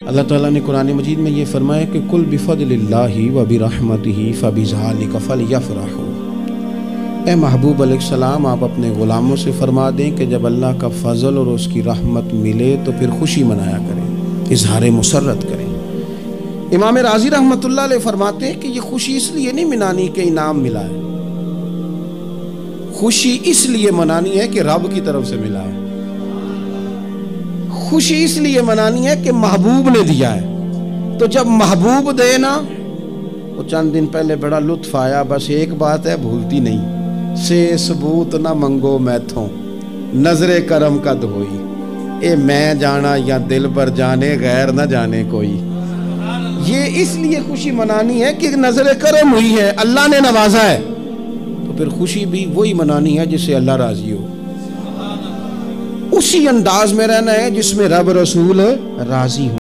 अल्लाह ताला ने कुरान मजीद में ये फरमाया कि कुल बिफज़लिल्लाहि व बिरहमतिही फबिज़ालिका फ़लयफ़रहू। ए महबूब अलैहिस्सलाम, आप अपने ग़ुलामों से फरमा दें कि जब अल्लाह का फ़ज़ल और उसकी रहमत मिले तो फिर खुशी मनाया करें, इज़हार मुसर्रत करें। इमाम राज़ी रहमतुल्लाह अलैह फरमाते हैं कि ये खुशी इसलिए नहीं मनानी कि इनाम मिला है, खुशी इसलिए मनानी है कि रब की तरफ से मिला है। खुशी इसलिए मनानी है कि महबूब ने दिया है। तो जब महबूब दे ना, तो चंद दिन पहले बड़ा लुत्फ आया, बस एक बात है भूलती नहीं, से सबूत ना मंगो मैथों, नजरे करम कद होई। ए मैं जाना या दिल पर जाने, गैर ना जाने कोई। ये इसलिए खुशी मनानी है कि नजरे करम हुई है, अल्लाह ने नवाजा है। तो फिर खुशी भी वही मनानी है जिससे अल्लाह राजी हो, उसी अंदाज में रहना है जिसमें रब रसूल राजी हो।